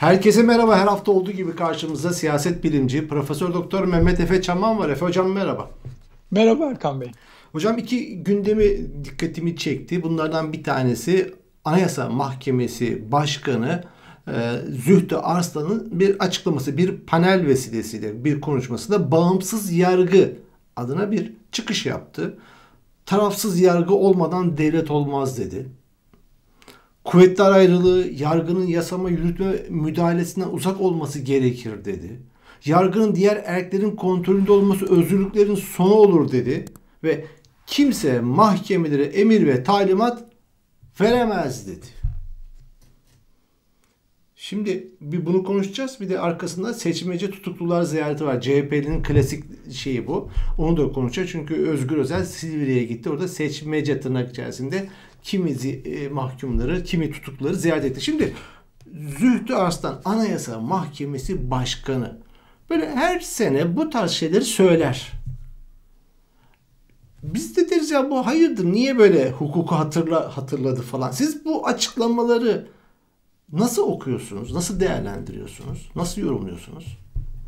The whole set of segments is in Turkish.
Herkese merhaba. Her hafta olduğu gibi karşımızda siyaset bilimci Profesör Doktor Mehmet Efe Çaman var. Efe hocam merhaba. Merhaba Erkan Bey. Hocam iki gündemi dikkatimi çekti. Bunlardan bir tanesi Anayasa Mahkemesi Başkanı Zühtü Arslan'ın bir açıklaması, bir panel vesilesiyle bir konuşmasında bağımsız yargı adına bir çıkış yaptı. Tarafsız yargı olmadan devlet olmaz dedi. Kuvvetler ayrılığı, yargının yasama, yürütme müdahalesinden uzak olması gerekir dedi. Yargının diğer erklerin kontrolünde olması özgürlüklerin sonu olur dedi. Ve kimse mahkemelere emir ve talimat veremez dedi. Şimdi bir bunu konuşacağız. Bir de arkasında seçmece tutuklular ziyareti var. CHP'nin klasik şeyi bu. Onu da konuşacağız. Çünkü Özgür Özel Silivri'ye gitti. Orada seçmece tırnak içerisinde kimi mahkumları, kimi tutukluları ziyaret etti. Şimdi Zühtü Arslan Anayasa Mahkemesi Başkanı böyle her sene bu tarz şeyleri söyler. Biz de deriz ya bu hayırdır, niye böyle hukuku hatırladı falan. Siz bu açıklamaları nasıl okuyorsunuz? Nasıl değerlendiriyorsunuz? Nasıl yorumluyorsunuz?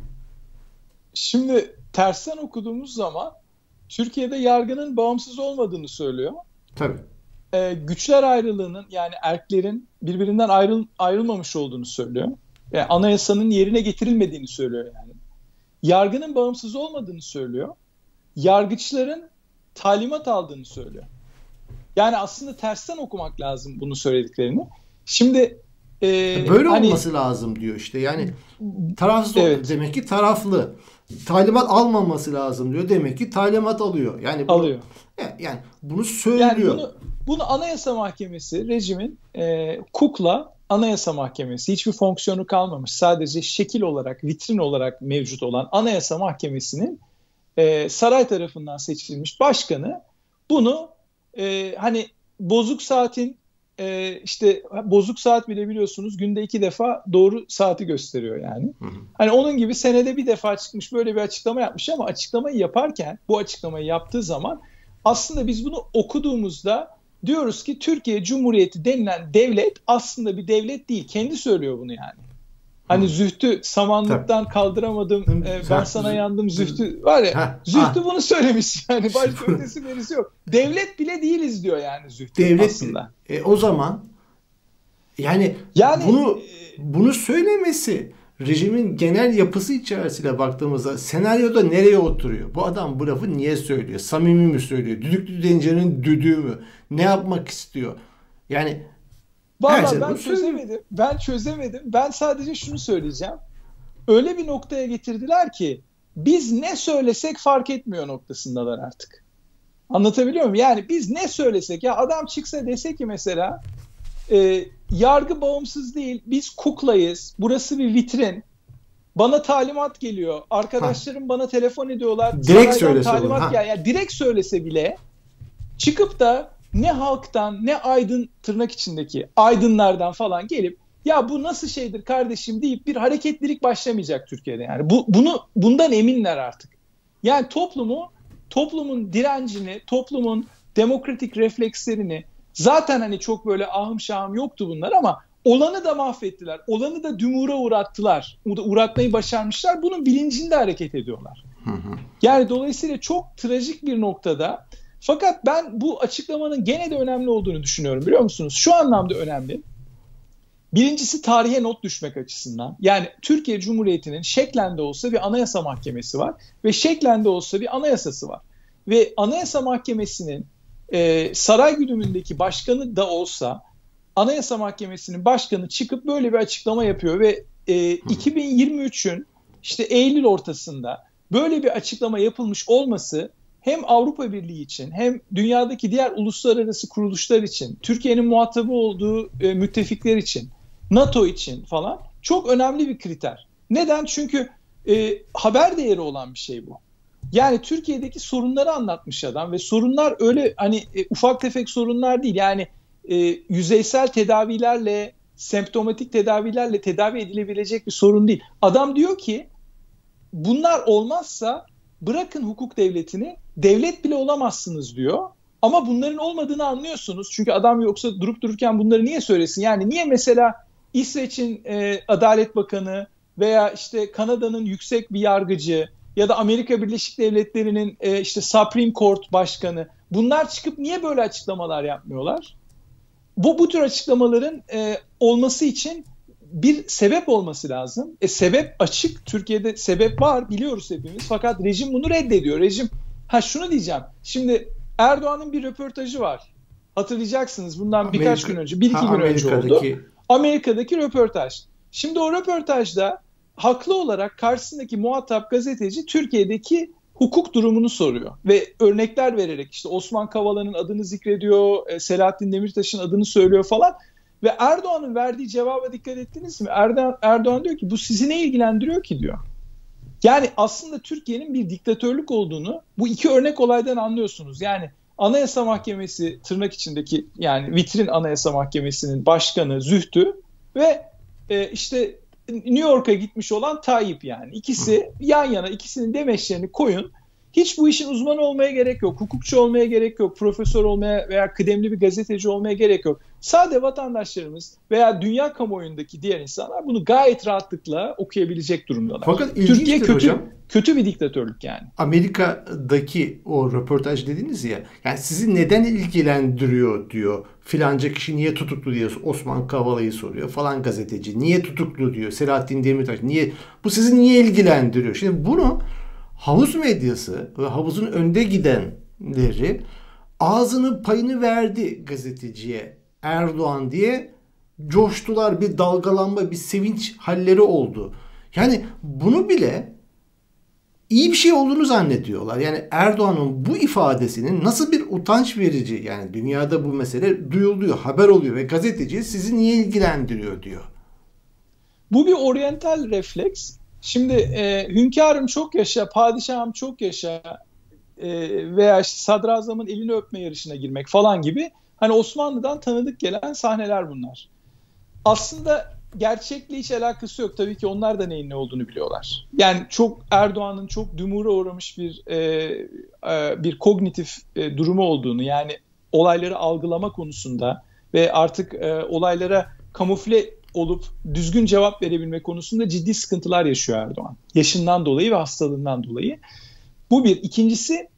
Şimdi tersten okuduğumuz zaman Türkiye'de yargının bağımsız olmadığını söylüyor. Tabii. Güçler ayrılığının, yani erklerin birbirinden ayrılmamış olduğunu söylüyor. Yani anayasanın yerine getirilmediğini söylüyor yani. Yargının bağımsız olmadığını söylüyor. Yargıçların talimat aldığını söylüyor. Yani aslında tersten okumak lazım bunu söylediklerini. Şimdi böyle olması lazım diyor işte. Yani tarafsız evet. Demek ki taraflı. Talimat almaması lazım diyor. Demek ki talimat alıyor. Yani bunu, alıyor. Yani bunu söylüyor. Yani bunu Anayasa Mahkemesi rejimin kukla Anayasa Mahkemesi, hiçbir fonksiyonu kalmamış. Sadece şekil olarak, vitrin olarak mevcut olan Anayasa Mahkemesi'nin saray tarafından seçilmiş başkanı bunu hani bozuk saatin işte bozuk saat bile biliyorsunuz günde 2 defa doğru saati gösteriyor yani. Hani onun gibi senede bir defa çıkmış böyle bir açıklama yapmış ama açıklamayı yaparken, bu açıklamayı yaptığı zaman aslında biz bunu okuduğumuzda diyoruz ki Türkiye Cumhuriyeti denilen devlet aslında bir devlet değil. Kendi söylüyor bunu yani. Hani Zühtü samanlıktan kaldıramadım, ben sana yandım Zühtü var ya, Zühtü bunu söylemiş yani, başka ötesi berisi yok. Devlet bile değiliz diyor yani Zühtü devlet aslında. O zaman yani bunu söylemesi rejimin genel yapısı içerisinde baktığımızda senaryoda nereye oturuyor? Bu adam bu lafı niye söylüyor? Samimi mi söylüyor? Düdüklü tencerenin düdüğü mü? Ne yapmak istiyor? Yani vallahi ben çözemedim. Ben sadece şunu söyleyeceğim. Öyle bir noktaya getirdiler ki biz ne söylesek fark etmiyor noktasındalar artık. Anlatabiliyor muyum? Yani biz ne söylesek, ya adam çıksa dese ki mesela yargı bağımsız değil, biz kuklayız, burası bir vitrin, bana talimat geliyor, arkadaşlarım bana telefon ediyorlar, direkt söylese talimat yani direkt söylese bile çıkıp da ne halktan ne aydın, tırnak içindeki aydınlardan falan gelip ya bu nasıl şeydir kardeşim deyip bir hareketlilik başlamayacak Türkiye'de yani. Bundan eminler artık. Yani toplumun direncini, toplumun demokratik reflekslerini, zaten hani çok böyle ahım şahım yoktu bunlar ama olanı da mahvettiler. Olanı da dümura uğrattılar. Uğratmayı başarmışlar. Bunun bilincinde hareket ediyorlar. Yani dolayısıyla çok trajik bir noktada. Fakat ben bu açıklamanın gene de önemli olduğunu düşünüyorum, biliyor musunuz? Şu anlamda önemli. Birincisi tarihe not düşmek açısından. Yani Türkiye Cumhuriyeti'nin şeklen de olsa bir anayasa mahkemesi var ve şeklen de olsa bir anayasası var. Ve Anayasa Mahkemesi'nin saray güdümündeki başkanı da olsa Anayasa Mahkemesi'nin başkanı çıkıp böyle bir açıklama yapıyor ve 2023'ün işte Eylül ortasında böyle bir açıklama yapılmış olması hem Avrupa Birliği için hem dünyadaki diğer uluslararası kuruluşlar için, Türkiye'nin muhatabı olduğu müttefikler için, NATO için falan çok önemli bir kriter. Neden? Çünkü haber değeri olan bir şey bu. Yani Türkiye'deki sorunları anlatmış adam ve sorunlar öyle hani ufak tefek sorunlar değil. Yani yüzeysel tedavilerle, semptomatik tedavilerle tedavi edilebilecek bir sorun değil. Adam diyor ki bunlar olmazsa bırakın hukuk devletini, devlet bile olamazsınız diyor. Ama bunların olmadığını anlıyorsunuz. Çünkü adam yoksa durup dururken bunları niye söylesin? Yani niye mesela İsveç'in Adalet Bakanı veya işte Kanada'nın yüksek bir yargıcı ya da Amerika Birleşik Devletleri'nin işte Supreme Court Başkanı, bunlar çıkıp niye böyle açıklamalar yapmıyorlar? Bu tür açıklamaların olması için bir sebep olması lazım. Sebep açık. Türkiye'de sebep var, biliyoruz hepimiz. Fakat rejim bunu reddediyor. Rejim, şunu diyeceğim. Şimdi Erdoğan'ın bir röportajı var. Hatırlayacaksınız, bundan birkaç gün önce, bir iki gün önce oldu. Amerika'daki röportaj. Şimdi o röportajda haklı olarak karşısındaki muhatap gazeteci Türkiye'deki hukuk durumunu soruyor ve örnekler vererek işte Osman Kavala'nın adını zikrediyor, Selahattin Demirtaş'ın adını söylüyor falan. Ve Erdoğan'ın verdiği cevaba dikkat ettiniz mi? Erdoğan diyor ki bu sizi ne ilgilendiriyor ki diyor. Yani aslında Türkiye'nin bir diktatörlük olduğunu bu iki örnek olaydan anlıyorsunuz. Yani Anayasa Mahkemesi, tırnak içindeki yani vitrin Anayasa Mahkemesi'nin başkanı Zühtü ve işte New York'a gitmiş olan Tayyip, yani ikisi yan yana, ikisinin demeçlerini koyun. Hiç bu işin uzmanı olmaya gerek yok. Hukukçu olmaya gerek yok. Profesör olmaya veya kıdemli bir gazeteci olmaya gerek yok. Sade vatandaşlarımız veya dünya kamuoyundaki diğer insanlar bunu gayet rahatlıkla okuyabilecek durumdalar. Fakat Türkiye kötü bir diktatörlük yani. Amerika'daki o röportaj dediniz ya, yani sizi neden ilgilendiriyor diyor. Filanca kişi niye tutuklu diyor. Osman Kavala'yı soruyor falan gazeteci. Niye tutuklu diyor. Selahattin Demirtaş. Bu sizi niye ilgilendiriyor? Şimdi bunu havuz medyası ve havuzun önde gidenleri ağzının payını verdi gazeteciye Erdoğan diye coştular. Bir dalgalanma, bir sevinç halleri oldu. Yani bunu bile iyi bir şey olduğunu zannediyorlar. Yani Erdoğan'ın bu ifadesinin nasıl bir utanç verici, yani dünyada bu mesele duyuluyor, haber oluyor ve gazeteci sizi niye ilgilendiriyor diyor. Bu bir oryantal refleks. Şimdi hünkârım çok yaşa, padişahım çok yaşa veya işte sadrazamın elini öpme yarışına girmek falan gibi hani Osmanlı'dan tanıdık gelen sahneler bunlar. Aslında gerçekle hiç alakası yok. Tabii ki onlar da neyin ne olduğunu biliyorlar. Yani Erdoğan'ın çok dumura uğramış bir kognitif durumu olduğunu, yani olayları algılama konusunda ve artık olaylara kamufle olup düzgün cevap verebilme konusunda ciddi sıkıntılar yaşıyor Erdoğan. Yaşından dolayı ve hastalığından dolayı. Bu bir. İkincisi,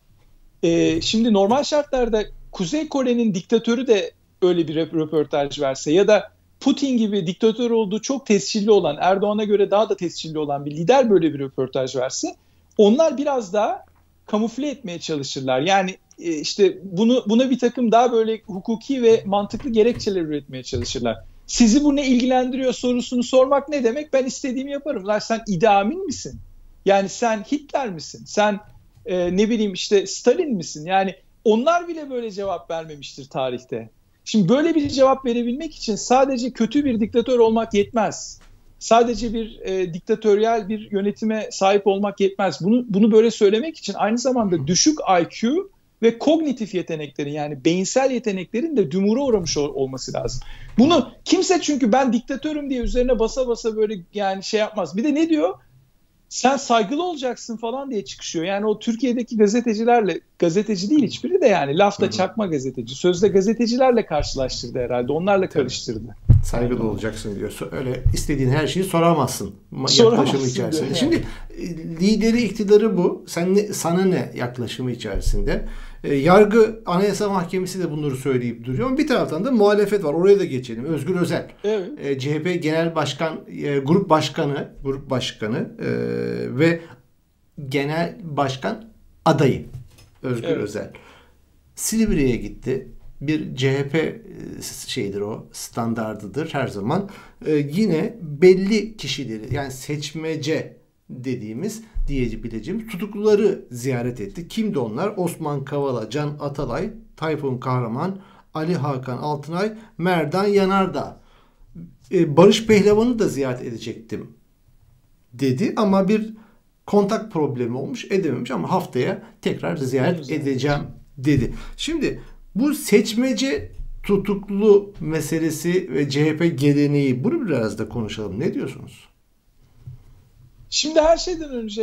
şimdi normal şartlarda Kuzey Kore'nin diktatörü de öyle bir röportaj verse ya da Putin gibi diktatör olduğu çok tescilli olan, Erdoğan'a göre daha da tescilli olan bir lider böyle bir röportaj verse, onlar biraz daha kamufle etmeye çalışırlar. Yani işte buna bir takım daha böyle hukuki ve mantıklı gerekçeler üretmeye çalışırlar. Sizi bu ne ilgilendiriyor sorusunu sormak ne demek? Ben istediğimi yaparım. Lan sen Idi Amin misin? Yani sen Hitler misin? Sen ne bileyim işte Stalin misin? Yani onlar bile böyle cevap vermemiştir tarihte. Şimdi böyle bir cevap verebilmek için sadece kötü bir diktatör olmak yetmez. Sadece bir diktatöryel bir yönetime sahip olmak yetmez. Bunu böyle söylemek için aynı zamanda düşük IQ ve kognitif yeteneklerin, yani beyinsel yeteneklerin de dumura uğramış olması lazım. Bunu kimse, çünkü ben diktatörüm diye üzerine basa basa böyle yani şey yapmaz. Bir de ne diyor? Sen saygılı olacaksın falan diye çıkışıyor. Yani o Türkiye'deki gazetecilerle, gazeteci değil hiçbiri de, yani lafta çakma gazeteci, sözde gazetecilerle karşılaştırdı herhalde. Onlarla karıştırdı. Saygılı olacaksın diyor. Öyle istediğin her şeyi soramazsın. Yaklaşımı içerisinde. Yani. Şimdi lideri, iktidarı bu. Sana ne yaklaşımı içerisinde? Yargı, Anayasa Mahkemesi de bunları söyleyip duruyor. Ama bir taraftan da muhalefet var. Oraya da geçelim. Özgür Özel. Evet. CHP Genel Başkan, Grup Başkanı ve Genel Başkan adayı Özgür Özel. Silivri'ye gitti. Bir CHP şeydir o, standardıdır her zaman. Yine belli kişileri, yani seçmece diyebileceğimiz tutukluları ziyaret etti. Kimdi onlar? Osman Kavala, Can Atalay, Tayfun Kahraman, Ali Hakan Altınay, Merdan Yanardağ. Barış Pehlivan'ı da ziyaret edecektim dedi ama bir kontak problemi olmuş, edememiş ama haftaya tekrar ziyaret edeceğim dedi. Şimdi bu seçmece tutuklu meselesi ve CHP geleneği, bunu biraz da konuşalım. Ne diyorsunuz? Şimdi her şeyden önce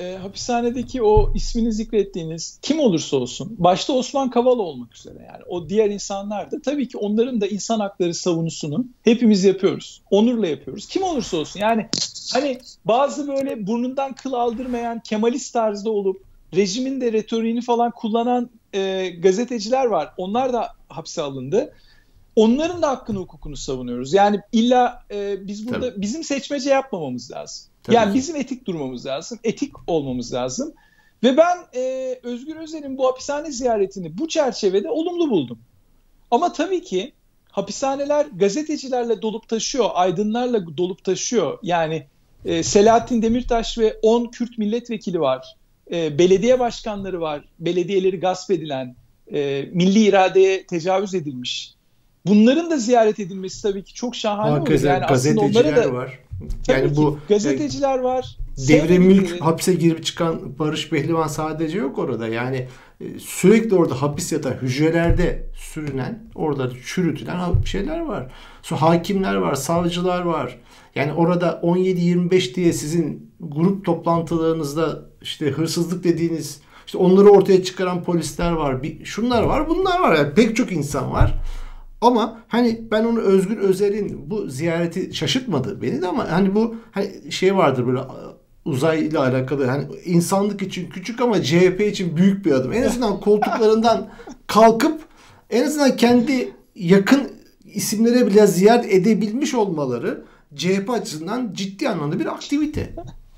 hapishanedeki o ismini zikrettiğiniz kim olursa olsun, başta Osman Kavala olmak üzere, yani o diğer insanlar da tabii ki onların da insan hakları savunusunu hepimiz yapıyoruz. Onurla yapıyoruz. Kim olursa olsun. Yani hani bazı böyle burnundan kıl aldırmayan Kemalist tarzda olup rejimin de retoriğini falan kullanan gazeteciler var. Onlar da hapse alındı. Onların da hakkını, hukukunu savunuyoruz. Yani illa biz burada tabii bizim seçmece yapmamamız lazım. Tabii yani bizim etik durmamız lazım, etik olmamız lazım. Ve ben Özgür Özel'in bu hapishane ziyaretini bu çerçevede olumlu buldum. Ama tabii ki hapishaneler gazetecilerle dolup taşıyor, aydınlarla dolup taşıyor. Yani Selahattin Demirtaş ve 10 Kürt milletvekili var, belediye başkanları var, belediyeleri gasp edilen, milli iradeye tecavüz edilmiş. Bunların da ziyaret edilmesi tabii ki çok şahane olur. Yani gazeteciler da var. Yani bu gazeteciler var. Devre mülk hapse girip çıkan Barış Behlivan sadece yok orada. Yani sürekli orada hapis yatan, hücrelerde sürünen, orada çürütülen şeyler var. Sonra hakimler var, savcılar var. Yani orada 17-25 diye sizin grup toplantılarınızda işte hırsızlık dediğiniz, işte onları ortaya çıkaran polisler var. Şunlar var, bunlar var. Yani pek çok insan var. Ama hani ben onu Özgür Özel'in bu ziyareti şaşırtmadı beni de, ama hani bu hani şey vardır böyle uzayla alakalı, hani insanlık için küçük ama CHP için büyük bir adım. En azından koltuklarından kalkıp en azından kendi yakın isimlere bile ziyaret edebilmiş olmaları CHP açısından ciddi anlamda bir aktivite.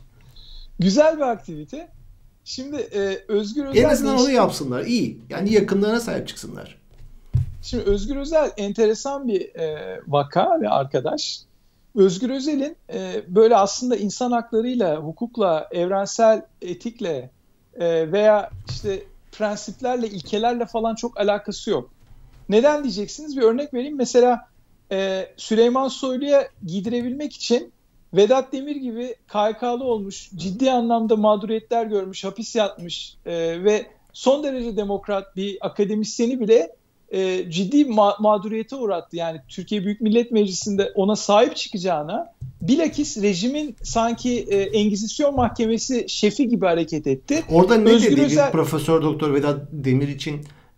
Güzel bir aktivite. Şimdi Özgür Özel en azından onu yapsınlar. İyi. Yani yakınlarına sahip çıksınlar. Şimdi Özgür Özel enteresan bir vaka ve arkadaş. Özgür Özel'in böyle aslında insan haklarıyla, hukukla, evrensel etikle veya işte prensiplerle, ilkelerle falan çok alakası yok. Neden diyeceksiniz? Bir örnek vereyim. Mesela Süleyman Soylu'ya giydirebilmek için Vedat Demir gibi KHK'lı olmuş, ciddi anlamda mağduriyetler görmüş, hapis yatmış ve son derece demokrat bir akademisyeni bile ciddi mağduriyete uğrattı. Yani Türkiye Büyük Millet Meclisi'nde ona sahip çıkacağına bilakis rejimin sanki Engizisyon Mahkemesi şefi gibi hareket etti. Orada ne Özgür dedi Profesör Doktor Vedat Demir için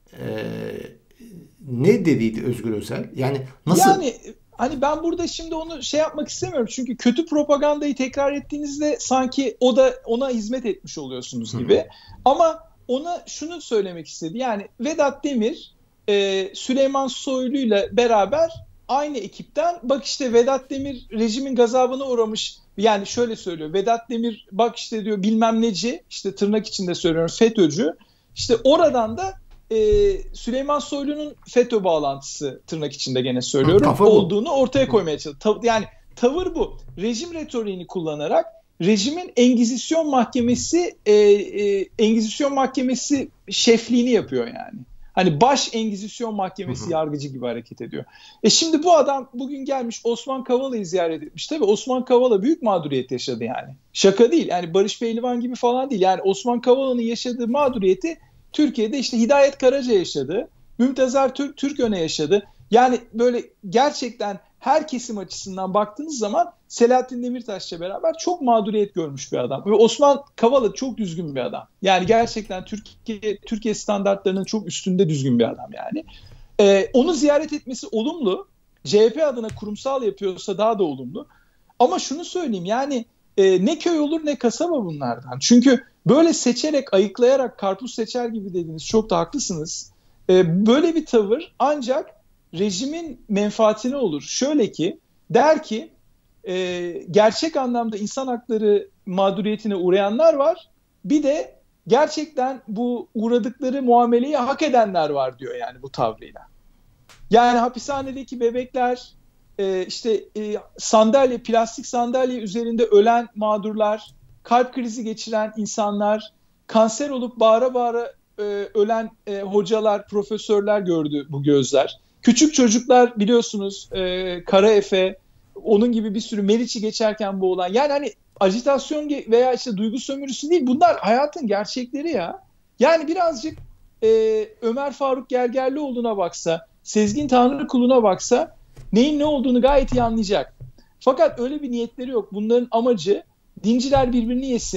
ne dediydi Özgür Özel? Yani nasıl? Yani hani ben burada şimdi onu şey yapmak istemiyorum. Çünkü kötü propagandayı tekrar ettiğinizde sanki o da ona hizmet etmiş oluyorsunuz gibi. Ama ona şunu söylemek istedi. Yani Vedat Demir Süleyman Soylu'yla beraber aynı ekipten, bak işte Vedat Demir rejimin gazabına uğramış, yani şöyle söylüyor, Vedat Demir bak işte diyor bilmem neci, işte tırnak içinde söylüyorum FETÖ'cü, işte oradan da Süleyman Soylu'nun FETÖ bağlantısı, tırnak içinde gene söylüyorum, olduğunu ortaya koymaya çalışıyor. Yani tavır bu. Rejim retoriğini kullanarak rejimin Engizisyon Mahkemesi şefliğini yapıyor yani. Hani baş Engizisyon Mahkemesi yargıcı gibi hareket ediyor. Şimdi bu adam bugün gelmiş Osman Kavala'yı ziyaret etmiş. Tabii Osman Kavala büyük mağduriyet yaşadı yani. Şaka değil. Yani Barış Pehlivan gibi falan değil. Yani Osman Kavala'nın yaşadığı mağduriyeti Türkiye'de işte Hidayet Karaca yaşadı. Mümtazar Türköne yaşadı. Yani böyle gerçekten her kesim açısından baktığınız zaman Selahattin Demirtaş'la beraber çok mağduriyet görmüş bir adam. Ve Osman Kavala çok düzgün bir adam. Yani gerçekten Türkiye standartlarının çok üstünde düzgün bir adam yani. Onu ziyaret etmesi olumlu. CHP adına kurumsal yapıyorsa daha da olumlu. Ama şunu söyleyeyim, yani ne köy olur ne kasaba bunlardan. Çünkü böyle seçerek, ayıklayarak karpuz seçer gibi dediniz. Çok da haklısınız. Böyle bir tavır ancak rejimin menfaatine olur. Şöyle ki, der ki gerçek anlamda insan hakları mağduriyetine uğrayanlar var. Bir de gerçekten bu uğradıkları muameleyi hak edenler var diyor yani bu tavrıyla. Yani hapishanedeki bebekler, sandalye, plastik sandalye üzerinde ölen mağdurlar, kalp krizi geçiren insanlar, kanser olup bağıra bağıra ölen hocalar, profesörler gördü bu gözler. Küçük çocuklar biliyorsunuz, Kara Efe, onun gibi bir sürü, Meriç'i geçerken boğulan. Yani hani ajitasyon veya işte duygu sömürüsü değil, bunlar hayatın gerçekleri ya. Yani birazcık Ömer Faruk Gergerlioğlu'na baksa, Sezgin Tanrıkulu'na baksa neyin ne olduğunu gayet iyi anlayacak. Fakat öyle bir niyetleri yok. Bunların amacı dinciler birbirini yesin,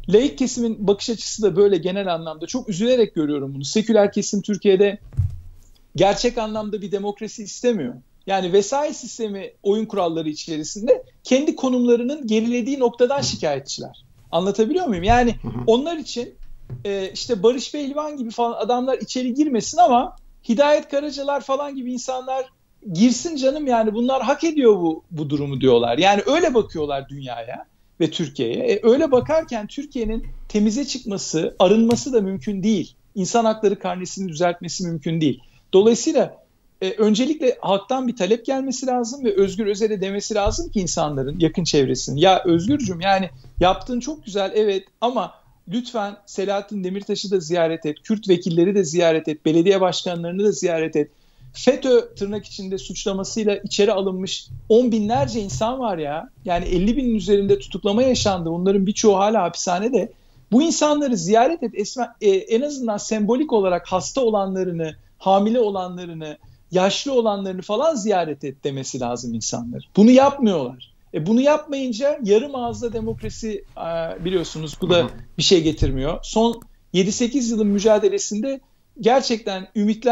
laik kesimin bakış açısı da böyle genel anlamda. Çok üzülerek görüyorum bunu. Seküler kesim Türkiye'de gerçek anlamda bir demokrasi istemiyor. Yani vesayet sistemi oyun kuralları içerisinde kendi konumlarının gerilediği noktadan şikayetçiler. Anlatabiliyor muyum? Yani onlar için işte Barış Pehlivan gibi falan adamlar içeri girmesin ama Hidayet Karacalar falan gibi insanlar girsin canım, yani bunlar hak ediyor bu durumu diyorlar. Yani öyle bakıyorlar dünyaya ve Türkiye'ye. Öyle bakarken Türkiye'nin temize çıkması, arınması da mümkün değil. İnsan hakları karnesini düzeltmesi mümkün değil. Dolayısıyla öncelikle halktan bir talep gelmesi lazım ve Özgür Özel'e demesi lazım ki insanların, yakın çevresinin, ya Özgürcüm, yani yaptığın çok güzel evet ama lütfen Selahattin Demirtaş'ı da ziyaret et, Kürt vekilleri de ziyaret et, belediye başkanlarını da ziyaret et. FETÖ tırnak içinde suçlamasıyla içeri alınmış 10 binlerce insan var ya. Yani 50 binin üzerinde tutuklama yaşandı. Onların birçoğu hala hapishanede. Bu insanları ziyaret et. En azından sembolik olarak hasta olanlarını, hamile olanlarını, yaşlı olanlarını falan ziyaret et demesi lazım insanlar. Bunu yapmıyorlar. Bunu yapmayınca yarım ağızda demokrasi, biliyorsunuz bu da bir şey getirmiyor. Son 7-8 yılın mücadelesinde gerçekten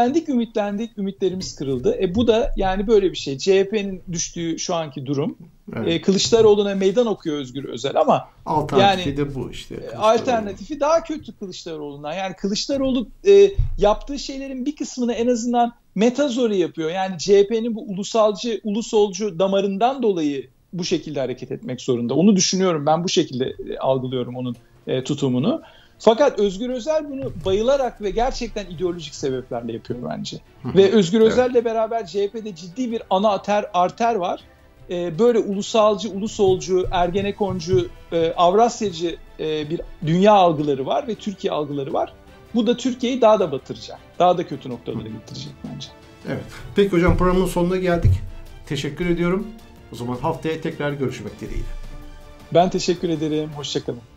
ümitlerimiz kırıldı. Bu da yani böyle bir şey. CHP'nin düştüğü şu anki durum. Evet. Kılıçdaroğlu'na meydan okuyor Özgür Özel ama alternatifi yani, de bu işte. Alternatifi daha kötü Kılıçdaroğlu'ndan. Yani Kılıçdaroğlu yaptığı şeylerin bir kısmını en azından metazori yapıyor. Yani CHP'nin bu ulusolcu damarından dolayı bu şekilde hareket etmek zorunda. Onu düşünüyorum. Ben bu şekilde algılıyorum onun tutumunu. Fakat Özgür Özel bunu bayılarak ve gerçekten ideolojik sebeplerle yapıyor bence. Ve Özgür Özel'le beraber CHP'de ciddi bir ana arter var. Böyle ulusalcı, ulusolcu, ergenekoncu, Avrasyacı bir dünya algıları var ve Türkiye algıları var. Bu da Türkiye'yi daha da batıracak. Daha da kötü noktalara getirecek bence. Evet. Peki hocam, programın sonuna geldik. Teşekkür ediyorum. O zaman haftaya tekrar görüşmek dileğiyle. Ben teşekkür ederim. Hoşça kalın.